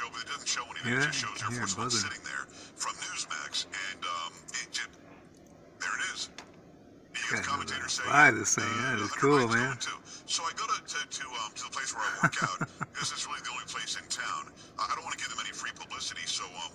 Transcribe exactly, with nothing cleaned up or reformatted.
show, but it doesn't show anything. Yeah, it just shows Air yeah, Force One buzzing. sitting there from Newsmax, and um, it just, there it is. You get the commentator saying, fly this thing, uh, that is one hundred cool, miles man. going to. So I go to, to, to, um, to the place where I work out, because it's really the only place in town. I don't want to give them any free publicity, so um,